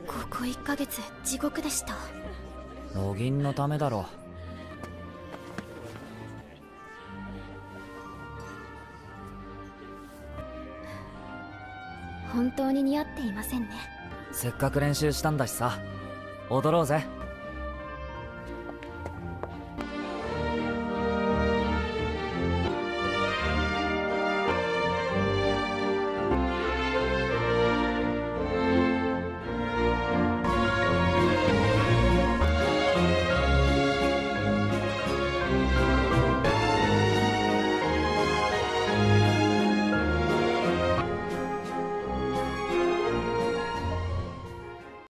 ここ1ヶ月地獄でした。 ロギンのためだろ。 本当に似合っていませんね。 せっかく練習したんだしさ、踊ろうぜ。